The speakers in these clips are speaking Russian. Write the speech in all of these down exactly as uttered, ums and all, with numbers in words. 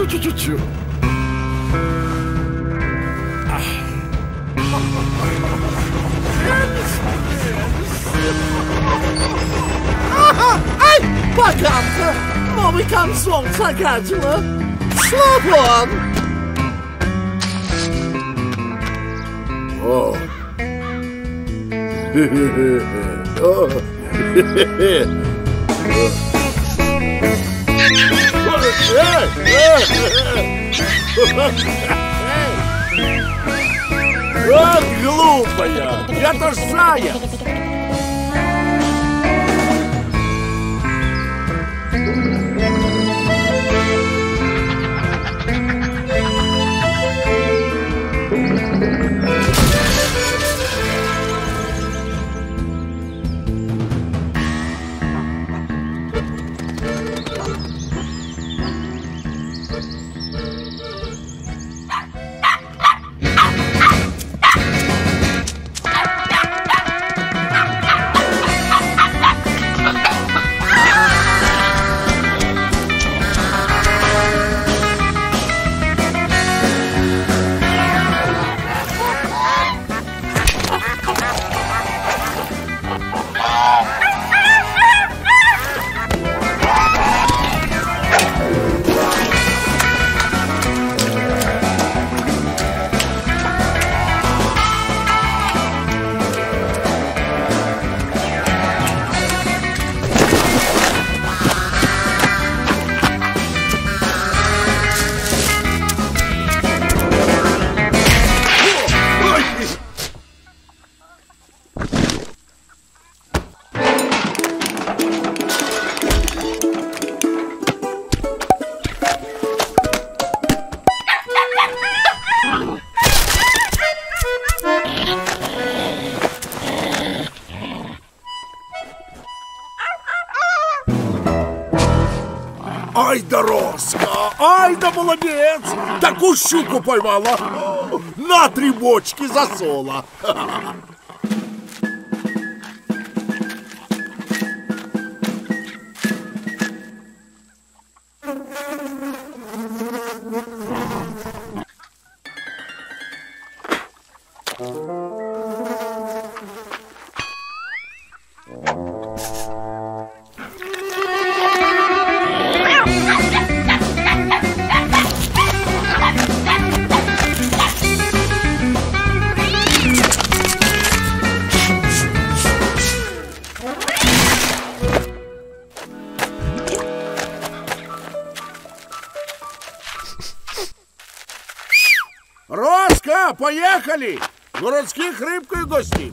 Тю-тю-тю-тю. Ай, поганка! Новый консол загадила. Слабон! О. Вот глупая! Я-то ж заяц! Ай да Роска, ай да молодец! Такую щуку поймала! На три бочки засола! Роска, поехали! Городских рыбкой гостей!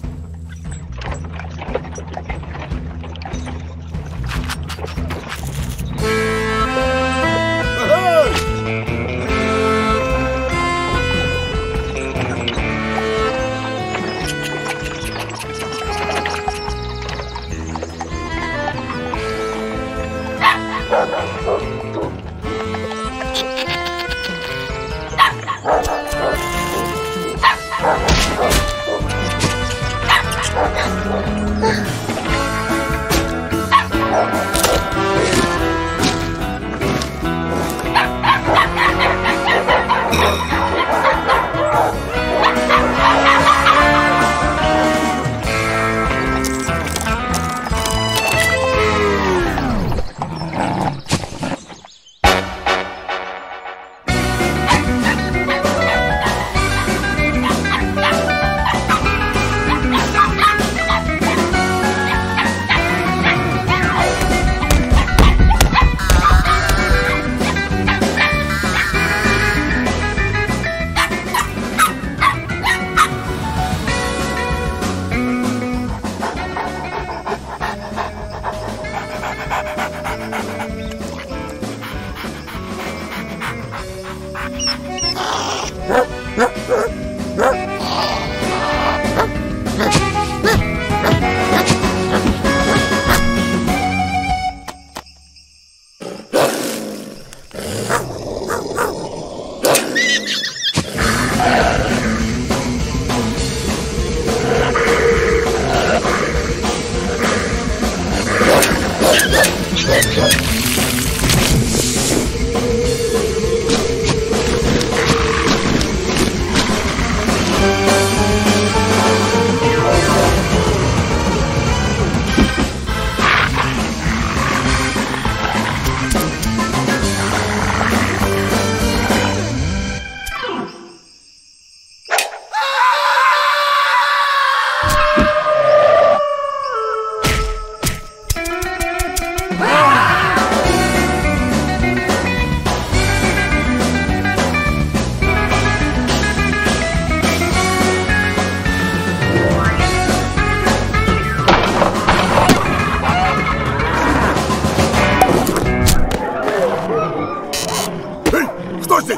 Кто здесь?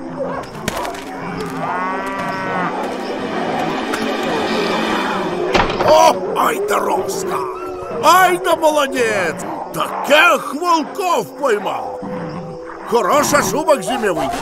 О, ай да Роска! Ай да молодець! Таких волков поймав! Хороша шуба к зимі вийде.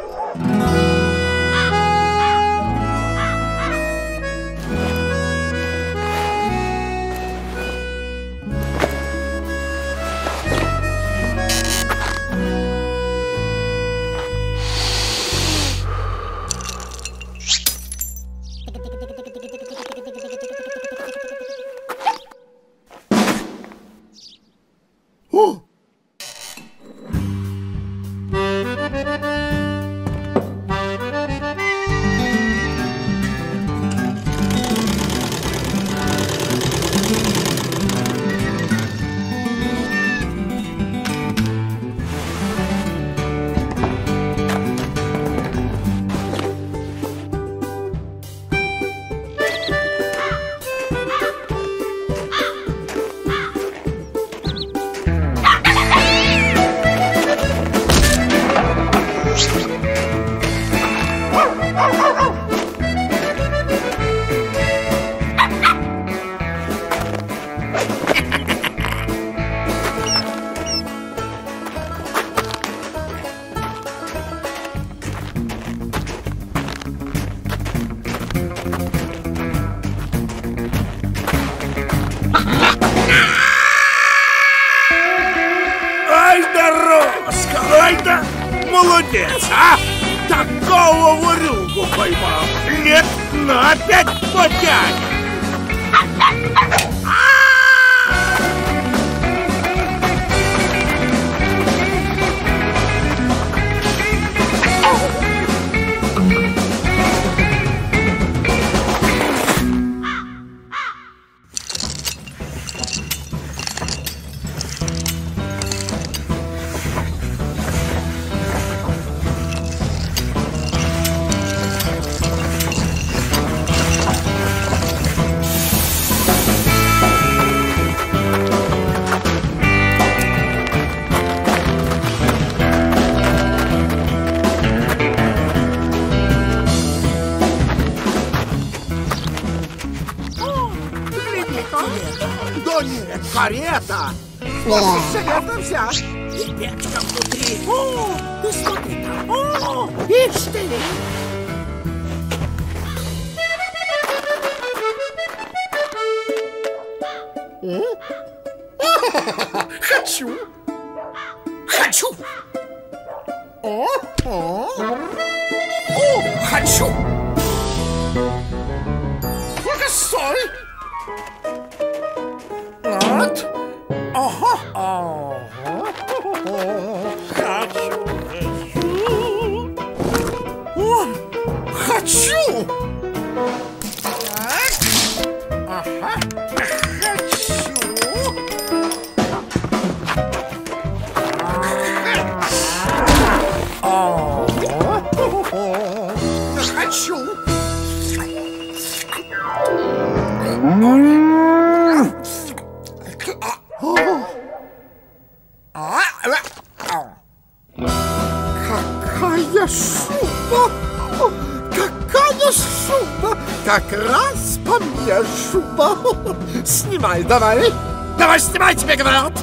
О! Молодец, а? Такого ворюгу поймал. Лет на пять потянет. Да нет, карета! Шагата вся! И печка внутри! О, ты смотри там! О, ишь ты! Хочу! Хочу! О, о, о, хочу! Стой! Вот! Ага! Ага! Хочу! О, хочу! Так! Ага! Хочу! Хочу! Какая шуба! Какая шуба! Как раз по мне шуба! Снимай давай! Давай снимай, тебе говорят!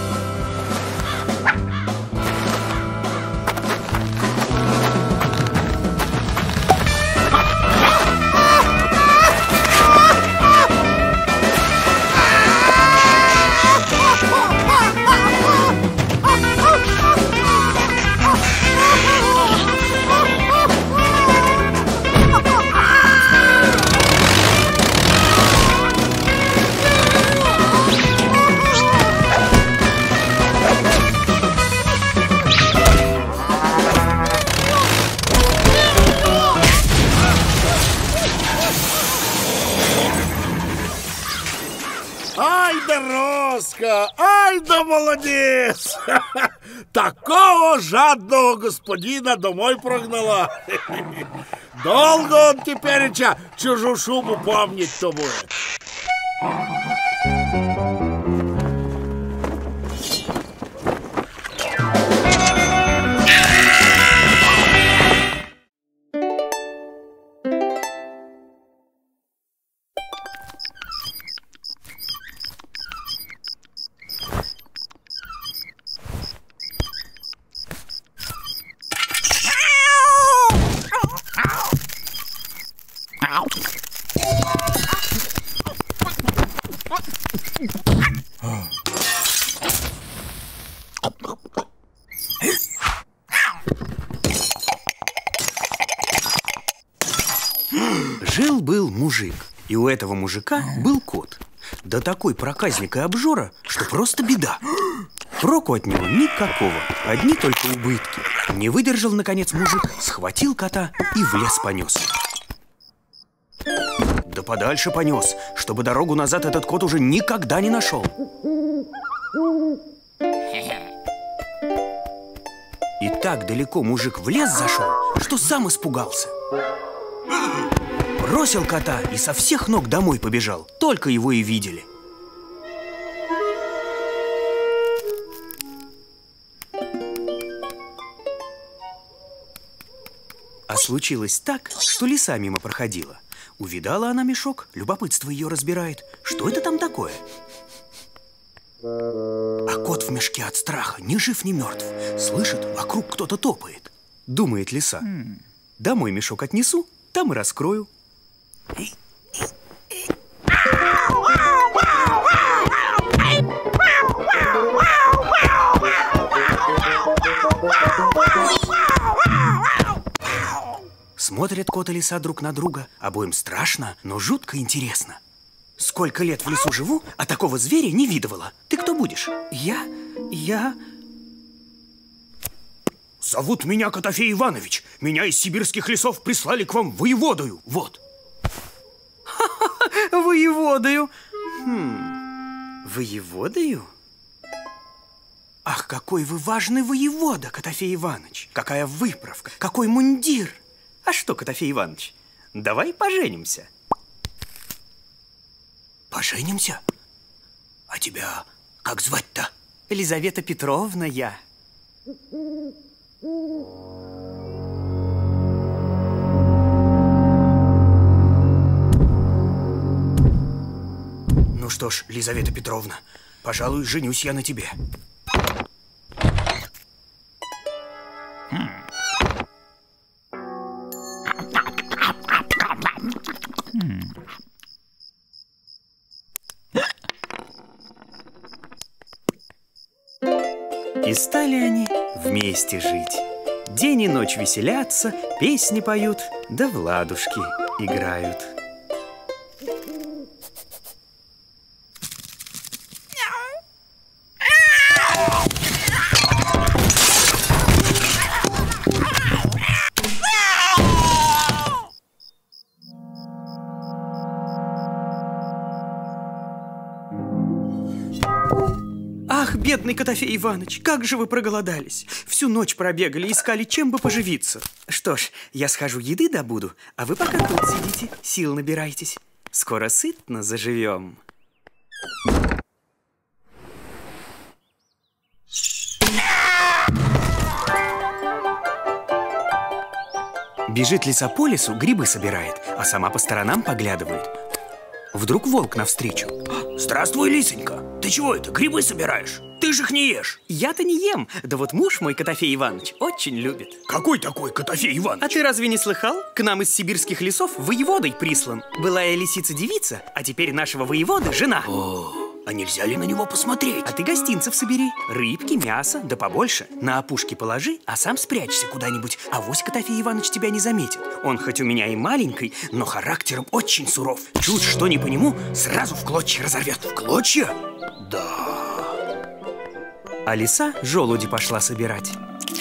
Ай да Роска, ай да молодец! Такого жадного господина домой прогнала. Долго он тепереча чужую шубу помнить-то будет. Жил-был мужик, и у этого мужика был кот. Да такой проказник и обжора, что просто беда. Проку от него никакого, одни только убытки. Не выдержал, наконец, мужик, схватил кота и в лес понес. Да подальше понес, чтобы дорогу назад этот кот уже никогда не нашел. И так далеко мужик в лес зашел, что сам испугался. Бросил кота и со всех ног домой побежал. Только его и видели. А случилось так, что лиса мимо проходила. Увидала она мешок, любопытство ее разбирает. Что это там такое? А кот в мешке от страха ни жив, ни мертв. Слышит, вокруг кто-то топает. Думает лиса: домой мешок отнесу, там и раскрою. Смотрят кот и лиса друг на друга. Обоим страшно, но жутко интересно. Сколько лет в лесу живу, а такого зверя не видывала. Ты кто будешь? Я... я... Зовут меня Котофей Иванович. Меня из сибирских лесов прислали к вам воеводою. Вот. Ха-ха-ха, воеводою. Хм, воеводою? Ах, какой вы важный воевода, Котофей Иванович. Какая выправка, какой мундир. А что, Котофей Иванович, давай поженимся. Поженимся? А тебя как звать-то? Елизавета Петровна я. Ну что ж, Елизавета Петровна, пожалуй, женюсь я на тебе. И стали они вместе жить. День и ночь веселятся, песни поют, да в ладушки играют. Ах, бедный Котофей Иванович, как же вы проголодались. Всю ночь пробегали, искали, чем бы поживиться. Что ж, я схожу еды добуду, а вы пока тут сидите, сил набирайтесь. Скоро сытно заживем. Бежит лиса по лесу, грибы собирает, а сама по сторонам поглядывает. Вдруг волк навстречу. Здравствуй, лисонька. Ты чего это, грибы собираешь? Ты же их не ешь. Я-то не ем. Да вот муж мой, Котофей Иванович, очень любит. Какой такой Котофей Иванович? А ты разве не слыхал? К нам из сибирских лесов воеводой прислан. Была я лисица-девица, а теперь нашего воеводы жена. О, а нельзя ли на него посмотреть? А ты гостинцев собери. Рыбки, мясо, да побольше. На опушке положи, а сам спрячься куда-нибудь. Авось Котофей Иванович тебя не заметит. Он хоть у меня и маленький, но характером очень суров. Чуть что не по нему, сразу в клочья разорвет. В клочья? Да. А лиса желуди пошла собирать.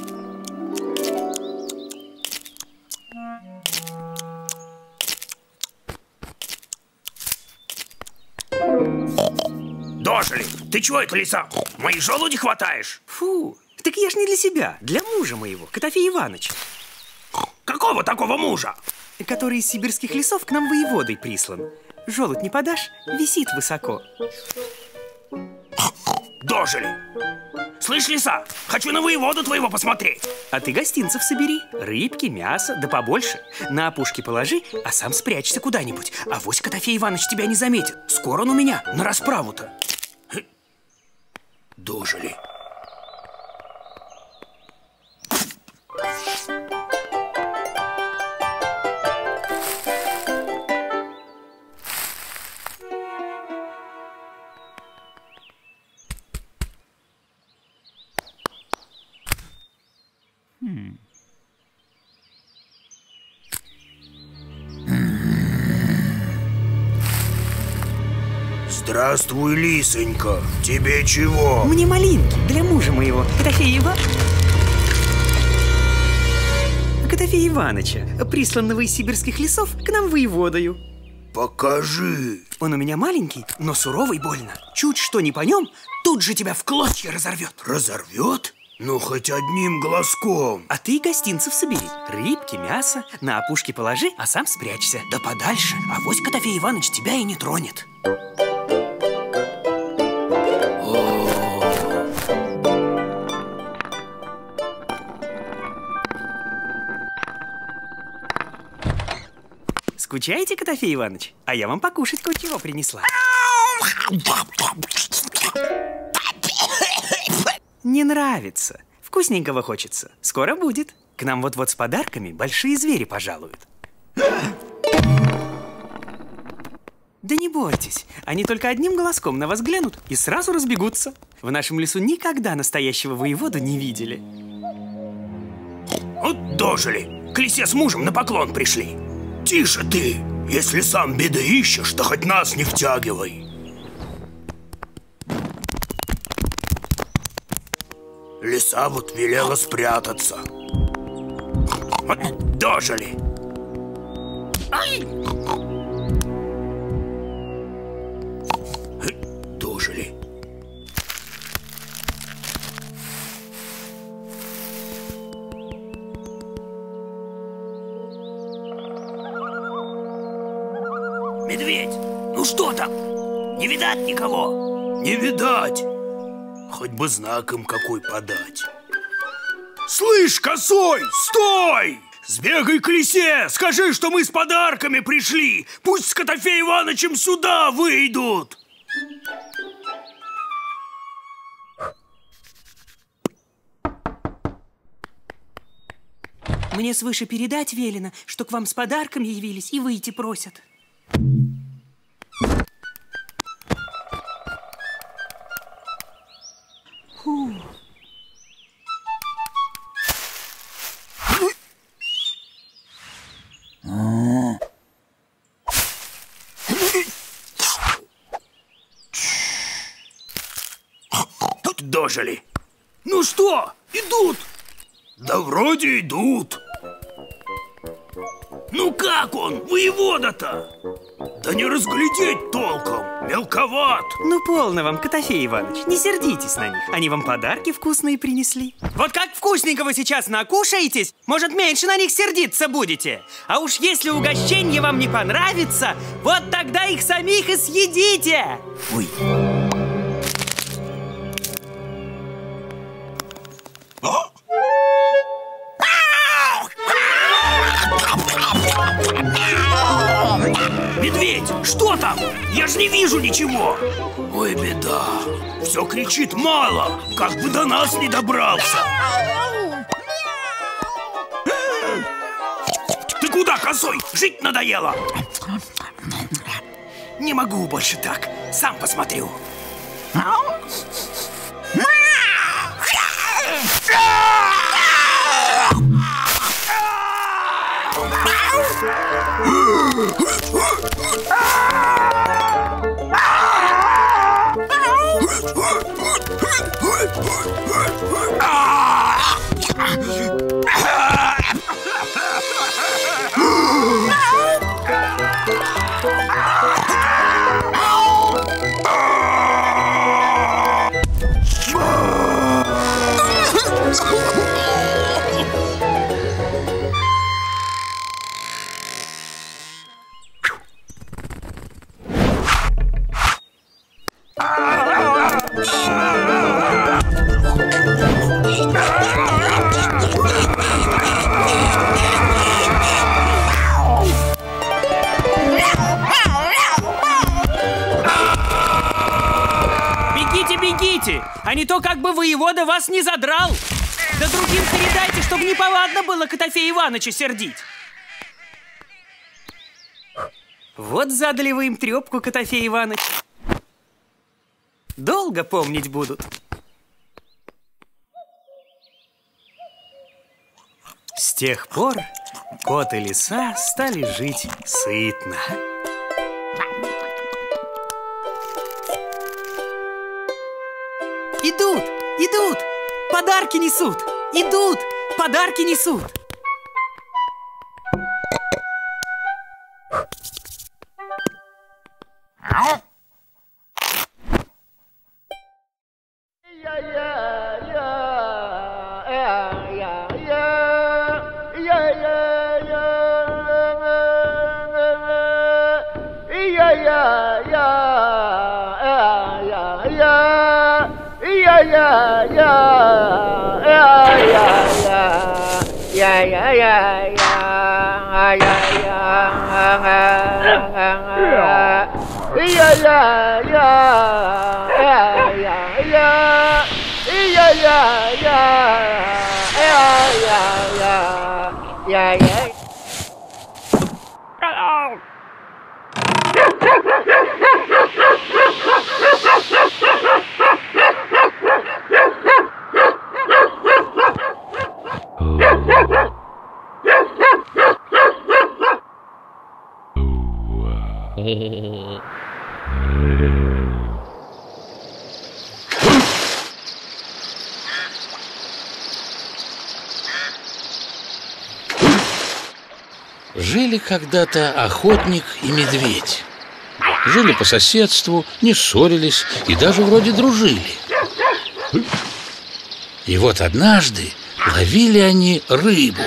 Дожили! Ты чего это, лиса? Мои желуди хватаешь? Фу, так я ж не для себя, для мужа моего, Котофей Иванович. Какого такого мужа? Который из сибирских лесов к нам воеводой прислан. Желудь не подашь? Висит высоко. Дожили! Слышь, лиса, хочу на воеводу твоего посмотреть. А ты гостинцев собери, рыбки, мясо, да побольше. На опушке положи, а сам спрячься куда-нибудь. Авось Котофей Иванович тебя не заметит. Скоро он у меня на расправу-то. Дожили. Хм. Здравствуй, лисонька. Тебе чего? Мне малинки для мужа моего, Котофея Ива... Котофея Иваныча, присланного из сибирских лесов к нам воеводою. Покажи. Он у меня маленький, но суровый больно. Чуть что не по нем, тут же тебя в клочья разорвет. Разорвет? Ну, хоть одним глазком. А ты гостинцев собери. Рыбки, мясо. На опушке положи, а сам спрячься. Да подальше. Авось Котофей Иваныч тебя и не тронет. Скучаете, Котофей Иваныч? А я вам покушать кое-чего принесла. Не нравится. Вкусненького хочется. Скоро будет. К нам вот-вот с подарками большие звери пожалуют. Да не бойтесь. Они только одним глазком на вас глянут и сразу разбегутся. В нашем лесу никогда настоящего воеводу не видели. Вот дожили. К лисе с мужем на поклон пришли. Тише ты! Если сам беды ищешь, то хоть нас не втягивай. Лиса вот велела спрятаться. Вот дожили. Ай! Дожили. Медведь, ну что там? Не видать никого? Не видать. Хоть бы знаком какой подать. Слышь, косой, стой! Сбегай к лисе, скажи, что мы с подарками пришли. Пусть с Котофеем Иванычем сюда выйдут. Мне свыше передать велено, что к вам с подарками явились и выйти просят. Фу. Дожили. Ну что, идут? Да вроде идут. Ну как он, воевода-то? Да не разглядеть толком, мелковат. Ну полно вам, Котофей Иваныч, не сердитесь на них. Они вам подарки вкусные принесли. Вот как вкусненького сейчас накушаетесь, может, меньше на них сердиться будете. А уж если угощенье вам не понравится, вот тогда их самих и съедите. Ой. Медведь, что там? Я же не вижу ничего. Ой, беда. Все кричит мало, как бы до нас не добрался. Ты куда, косой? Жить надоело. Не могу больше так. Сам посмотрю. А не то как бы воевода вас не задрал. Да другим передайте, чтобы неповадно было Котофея Иваныча сердить. Вот задали вы им трепку, Котофей Иваныч. Долго помнить будут. тех пор кот и лиса стали жить сытно. Идут, идут, подарки несут, идут, подарки несут. Жили когда-то охотник и медведь. Жили по соседству, не ссорились и даже вроде дружили. И вот однажды ловили они рыбу.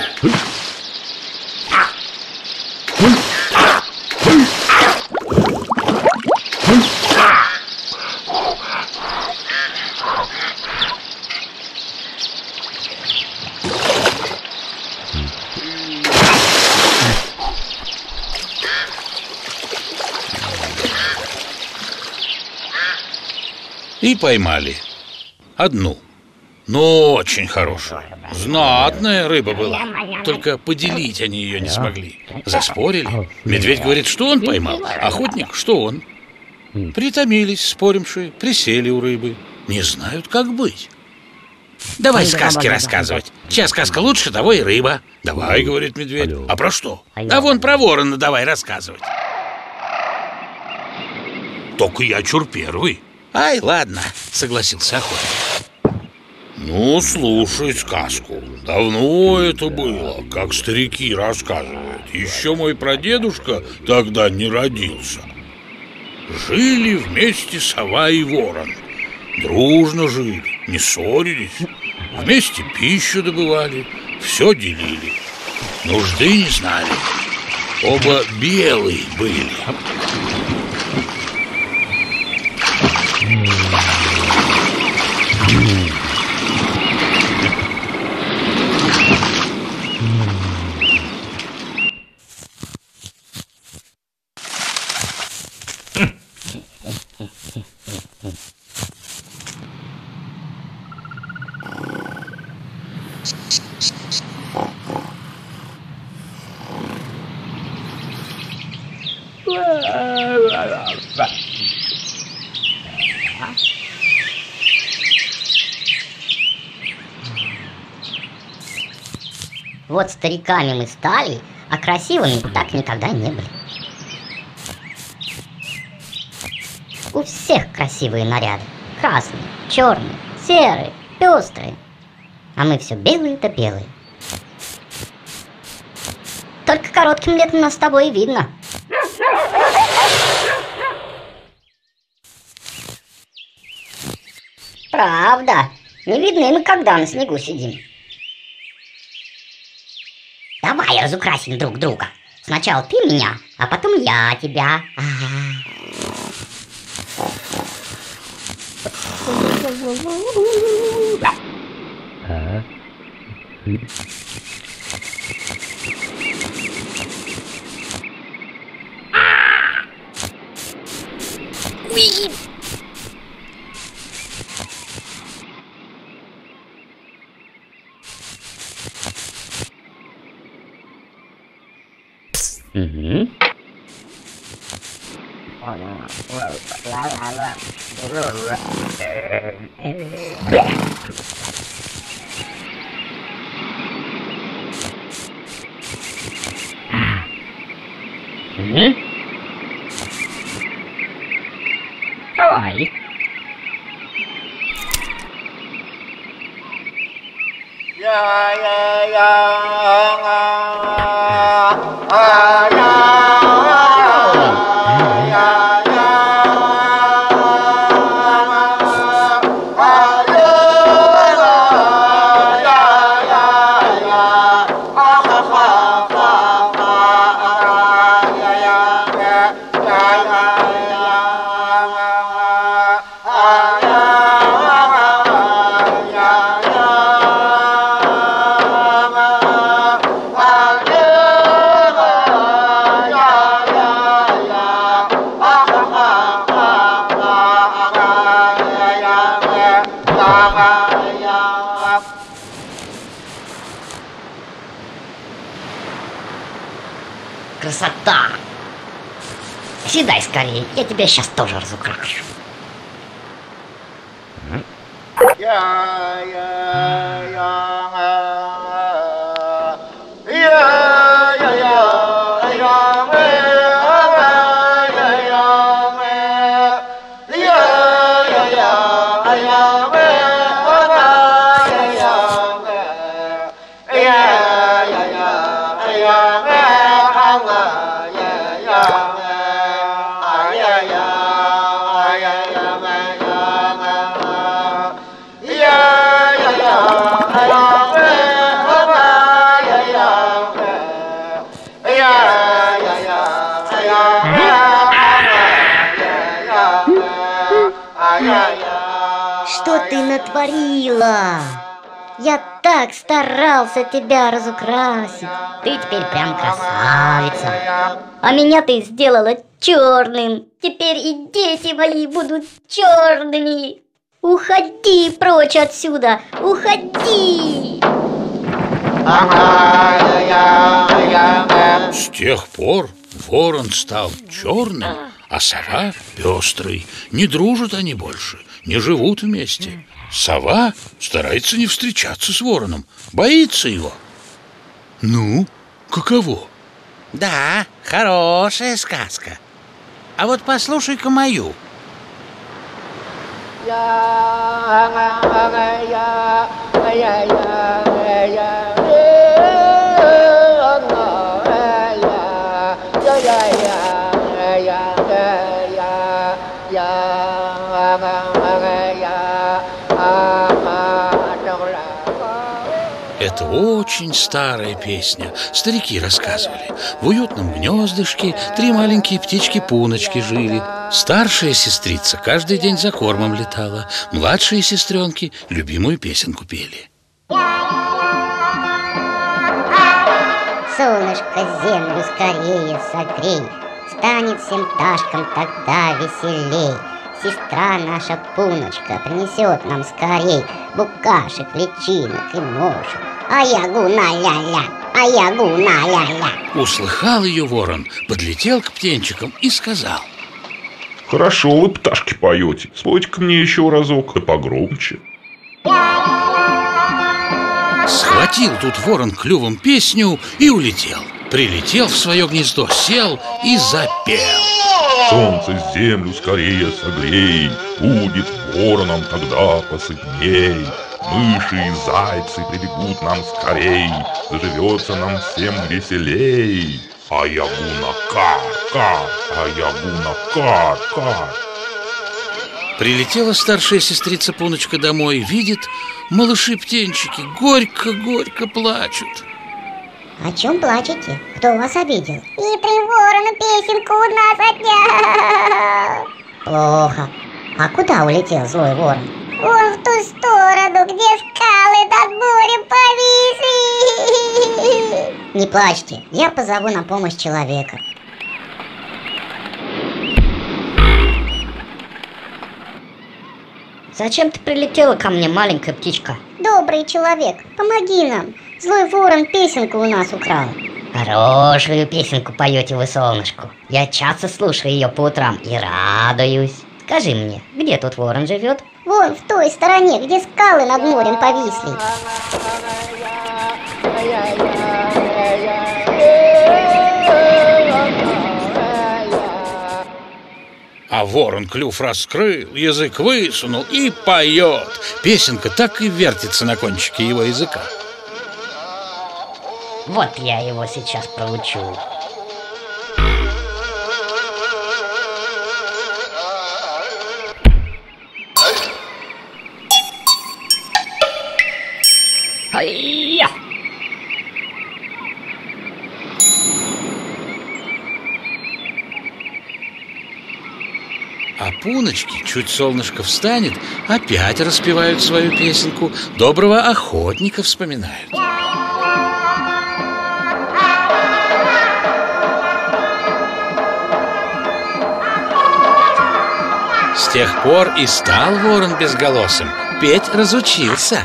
И поймали одну, но очень хорошую. Знатная рыба была. Только поделить они ее не смогли. Заспорили. Медведь говорит, что он поймал. Охотник, что он. Притомились споримши, присели у рыбы. Не знают, как быть. Давай сказки рассказывать. Чья сказка лучше, того и рыба. Давай, говорит медведь. А про что? А вон про ворона давай рассказывать. Только я чур первый. Ай, ладно, согласился охотник. Ну, слушай сказку. Давно это было, как старики рассказывают. Еще мой прадедушка тогда не родился. Жили вместе сова и ворон. Дружно жили, не ссорились. Вместе пищу добывали, все делили. Нужды не знали. Оба белые были. Вот стариками мы стали, а красивыми так никогда не были. У всех красивые наряды. Красные, черные, серые, пестрые. А мы все белые да белые. Только коротким летом нас с тобой и видно. Правда. Не видны мы, когда на снегу сидим. Давай разукрасим друг друга. Сначала ты меня, а потом я тебя. Ага. Угу. Угу. Давай. Красота! Седай скорее, я тебя сейчас тоже разукрашу. Что ты натворила? Я так старался тебя разукрасить. Ты теперь прям красавица. А меня ты сделала черным. Теперь и дети мои будут черными. Уходи прочь отсюда. Уходи. С тех пор ворон стал черным, а сова пестрый. Не дружат они больше, не живут вместе. Сова старается не встречаться с вороном, боится его. Ну, каково? Да, хорошая сказка. А вот послушай-ка мою. Это очень старая песня. Старики рассказывали. В уютном гнездышке три маленькие птички-пуночки жили. Старшая сестрица каждый день за кормом летала. Младшие сестренки любимую песенку пели. Солнышко, землю скорее согрей, станет всем пташкам тогда веселей. Сестра наша Пуночка принесет нам скорей букашек, личинок и мошек. А-я-гу-на-ля-ля, а-я-гу-на-ля-ля. Услыхал ее ворон, подлетел к птенчикам и сказал: хорошо вы, пташки, поете. Спойте-ка мне еще разок, да погромче. Схватил тут ворон клювом песню и улетел. Прилетел в свое гнездо, сел и запел. Солнце землю скорее согрей, будет вороном тогда посытней. Мыши и зайцы прибегут нам скорей, заживется нам всем веселей. А-я-гу-на-кар-кар, а-я-гу-на-кар-кар. Прилетела старшая сестрица Пуночка домой, видит, малыши-птенчики горько-горько плачут. О чем плачете? Кто вас обидел? Хитрый ворон песенку у нас отнял. Плохо. А куда улетел злой ворон? Он в ту сторону, где скалы над морем повисли. Не плачьте, я позову на помощь человека. Зачем ты прилетела ко мне, маленькая птичка? Добрый человек, помоги нам. Злой ворон песенку у нас украл. Хорошую песенку поете вы, солнышку. Я часто слушаю ее по утрам и радуюсь. Скажи мне, где тут ворон живет? Вон в той стороне, где скалы над морем повисли. А ворон клюв раскрыл, язык высунул и поет. Песенка так и вертится на кончике его языка. Вот я его сейчас проучу. Ай-я! А пуночки, чуть солнышко встанет, опять распевают свою песенку, доброго охотника вспоминают. С тех пор и стал ворон безголосым, петь разучился.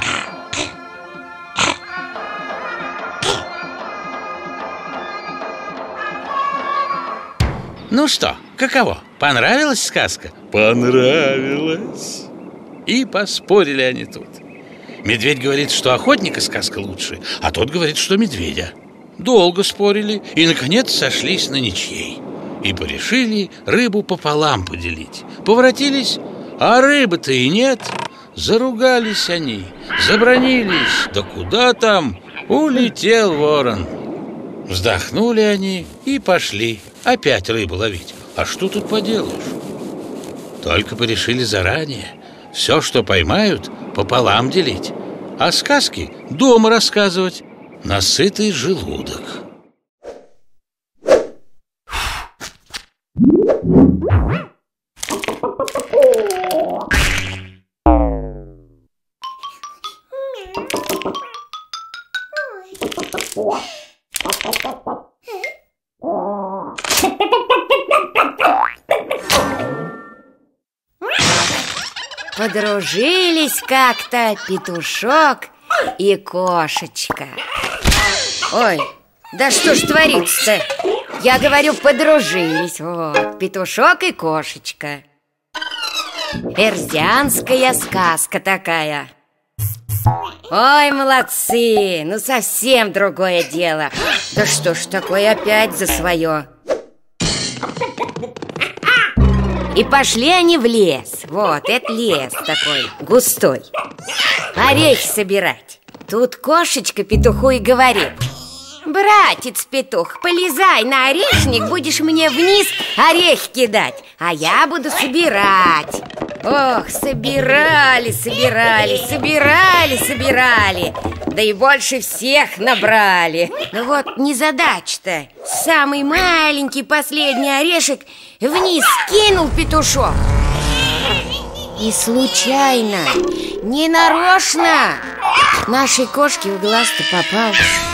Ну что, каково? Понравилась сказка? Понравилась. И поспорили они тут. Медведь говорит, что охотника сказка лучше, а тот говорит, что медведя. Долго спорили и, наконец, сошлись на ничьей. И порешили рыбу пополам поделить. Поворотились, а рыбы-то и нет. Заругались они, забранились. Да куда там? Улетел ворон. Вздохнули они и пошли опять рыбу ловить. А что тут поделаешь? Только порешили заранее все, что поймают, пополам делить, а сказки дома рассказывать на сытый желудок. Подружились как-то петушок и кошечка. Ой, да что ж творится-то? Я говорю, подружились. Вот, петушок и кошечка. Эрзианская сказка такая. Ой, молодцы, ну совсем другое дело. Да что ж такое опять за свое? И пошли они в лес. Вот, это лес такой, густой. Орехи собирать. Тут кошечка петуху и говорит: братец-петух, полезай на орешник, будешь мне вниз орехи кидать, а я буду собирать. Ох, собирали, собирали, собирали, собирали. Да и больше всех набрали. Ну вот незадача-то. Самый маленький последний орешек вниз кинул петушок. И случайно, ненарочно нашей кошке в глаз-то попал.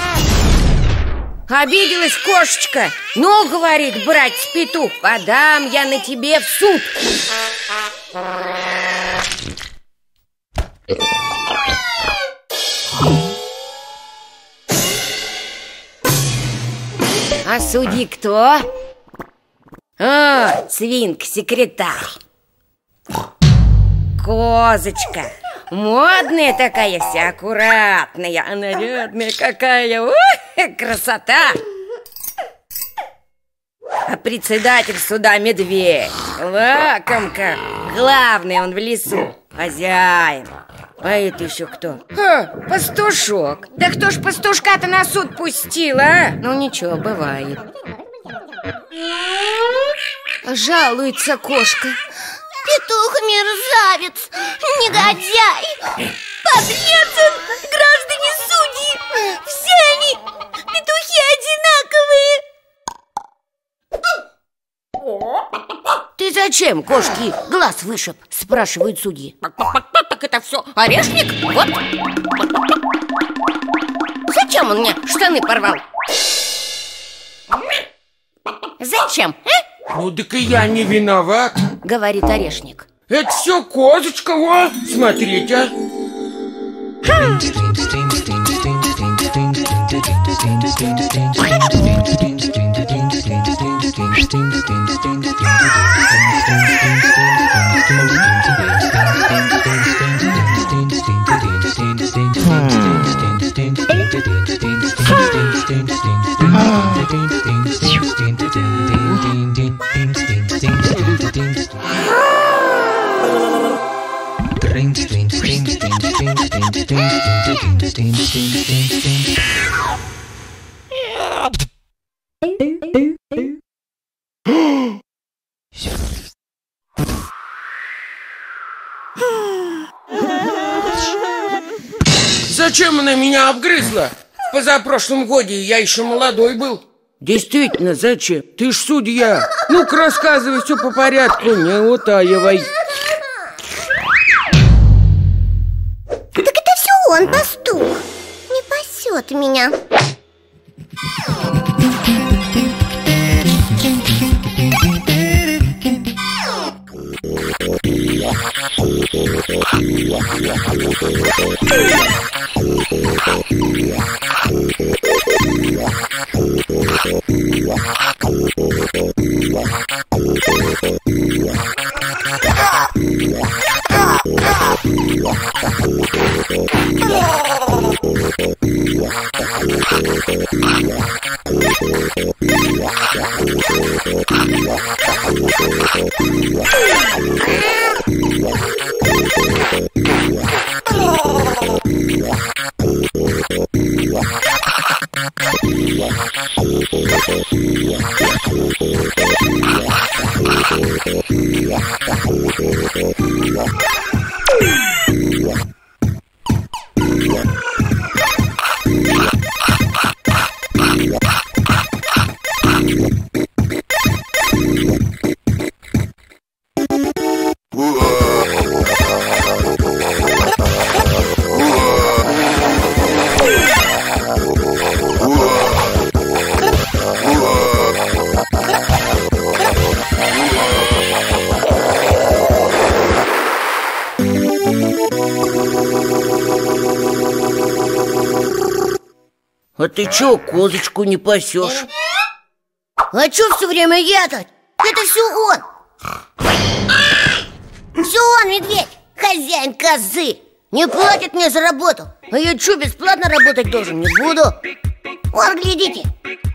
Обиделась кошечка. Ну, говорит, братец-петух, подам я на тебе в суд. А судьи кто? О, свинка-секретарь. Козочка. Модная такая вся, аккуратная, а нарядная какая. Ух, красота. А председатель суда медведь. Лакомка. Главный он в лесу. Хозяин. А это еще кто? А, пастушок. Да кто ж пастушка-то на суд пустил, а? Ну ничего, бывает. Жалуется кошка. Петух мерзавец, негодяй, подлец, граждане судьи. Все они петухи одинаковые. Ты зачем кошке глаз вышиб? Спрашивают судьи. Так это все орешник? Вот. Зачем он мне штаны порвал? Зачем, а? Ну, так и я не виноват, говорит орешник. Это все козочка, во, смотрите. Зачем она меня обгрызла? В позапрошлом годе я еще молодой был. Действительно, зачем? Ты ж судья. Ну-ка, рассказывай все по порядку, не утаивай. Так это все он, пастух. Не пасет меня. А ты чё, козочку не пасешь? А чё все время ядать? Это все он. Все он, медведь, хозяин козы. Не платит мне за работу. А я чё, бесплатно работать должен? Не буду. Вон, глядите.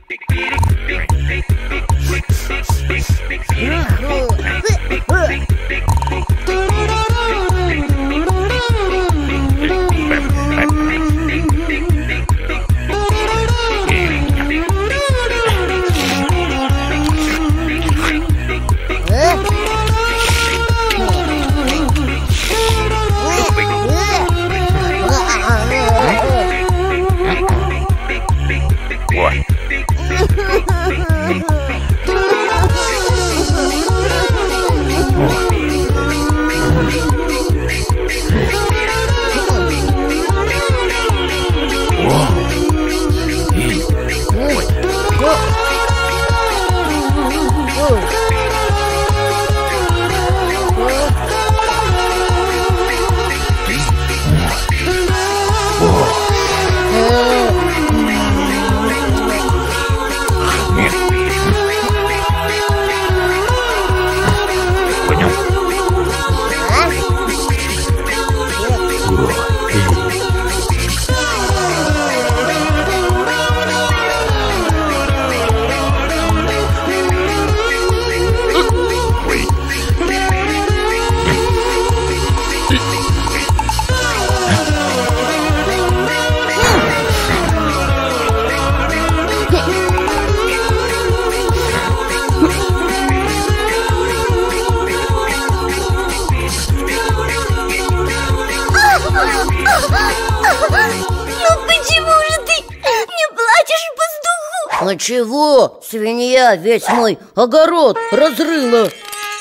А чего? Свинья весь мой огород разрыла.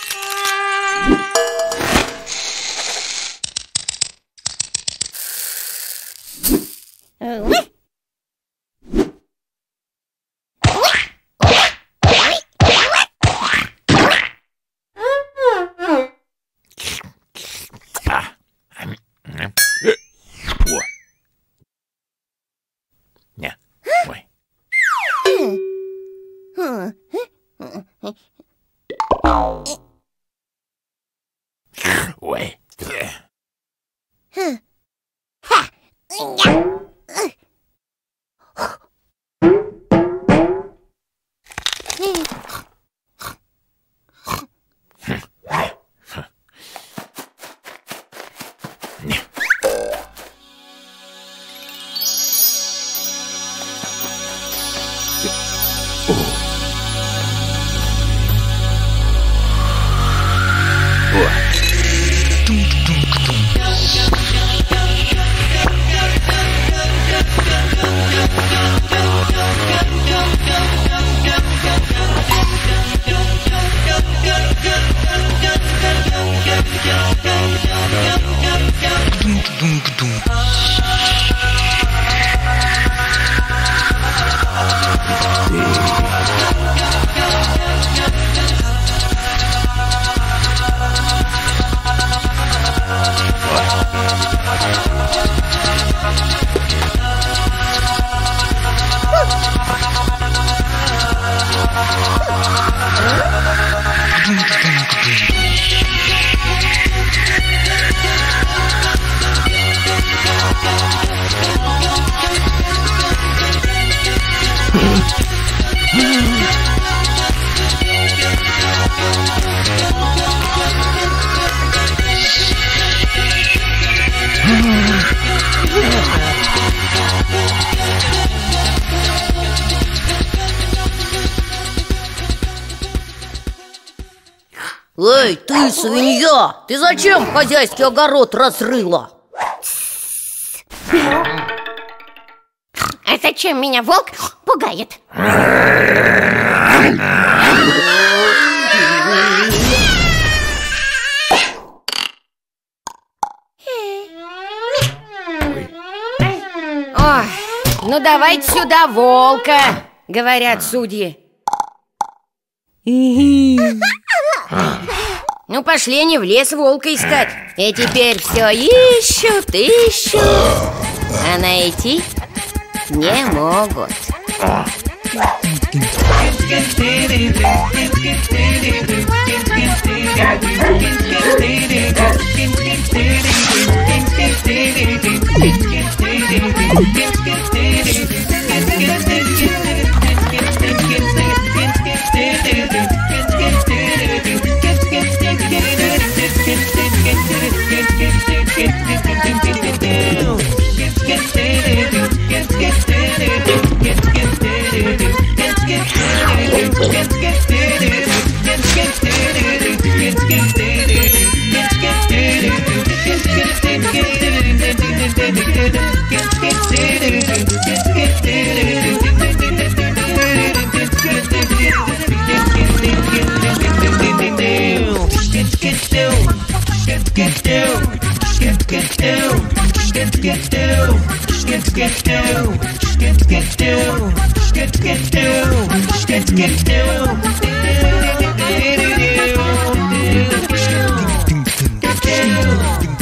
Ой. Эй, ты, свинья, ты зачем хозяйский огород разрыла? А зачем меня волк пугает? Ой, ну давайте сюда волка, говорят судьи. Ну пошли они в лес волка искать. И теперь все ищут, ищут, а найти не могут. Get down.